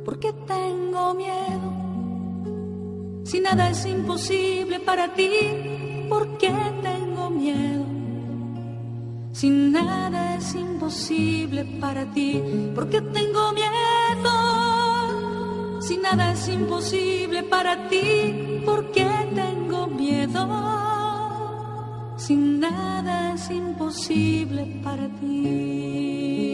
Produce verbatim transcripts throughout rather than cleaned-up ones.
¿Por qué tengo miedo? Si nada es imposible para ti, ¿por qué tengo miedo? Si nada es imposible para ti, ¿por qué tengo miedo? Si nada es imposible para ti, ¿por qué tengo miedo? Si nada es imposible para ti.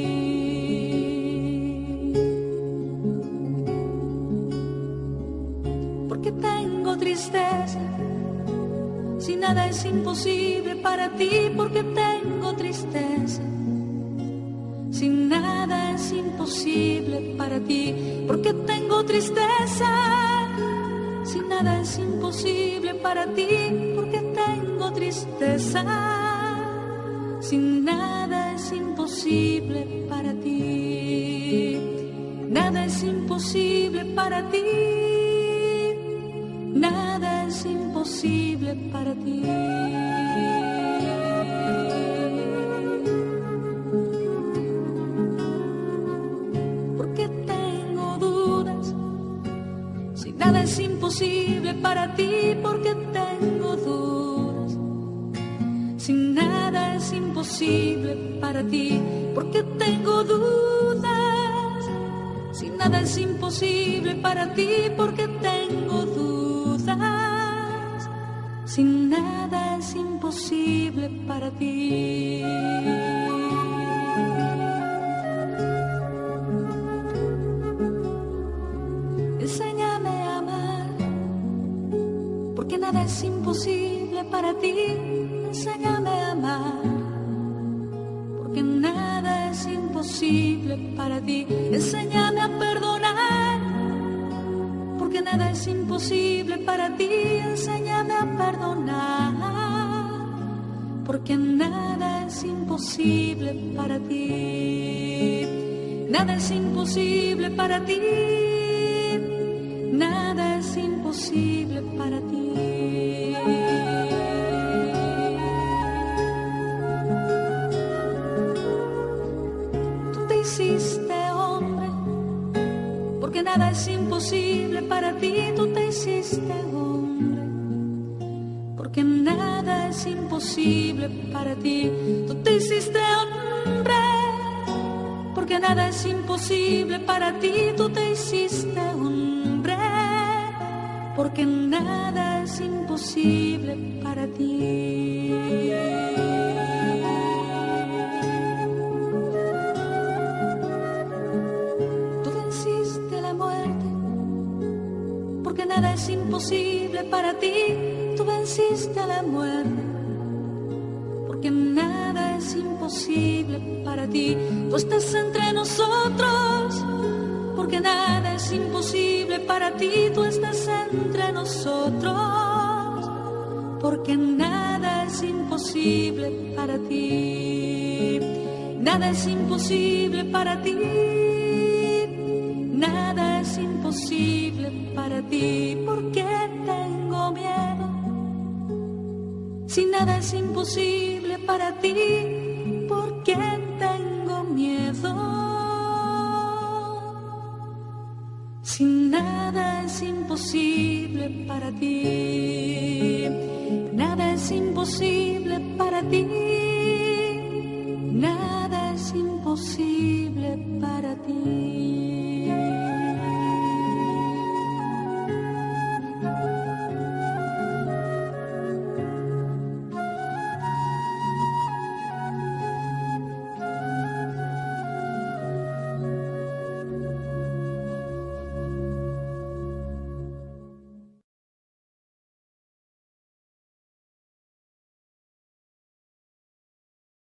¿Por qué tengo tristeza? Si nada es imposible para ti, ¿por qué tengo tristeza? Si nada es imposible para ti, ¿por qué tengo tristeza? Si nada es imposible para ti, ¿por qué tengo tristeza? Si nada es imposible para ti, nada es imposible para ti, nada es imposible para ti. Nada es imposible para ti, porque tengo dudas. Si nada es imposible para ti, porque tengo dudas. Si nada es imposible para ti, porque tengo dudas. Si nada es imposible para ti. Porque nada es imposible para ti, enséñame a amar. Porque nada es imposible para ti, enséñame a perdonar. Porque nada es imposible para ti, enséñame a perdonar. Porque nada es imposible para ti, nada es imposible para ti, nada es imposible para ti. Tú te hiciste hombre, porque nada es imposible para ti. Tú te hiciste hombre, porque nada es imposible para ti. Tú te hiciste hombre, porque nada es imposible para ti. Tú te hiciste hombre, porque nada es imposible para ti. Tú venciste la muerte, porque nada es imposible para ti. Tú venciste la muerte, porque nada es imposible para ti. Tú estás entre nosotros, porque nada es imposible para ti. Tú estás entre nosotros, porque nada es imposible para ti. Nada es imposible para ti, nada es imposible para ti. ¿Por qué tengo miedo? Si nada es imposible para ti, ¿por qué tengo miedo? Si nada es imposible para ti, nada es imposible para ti, nada es imposible para ti.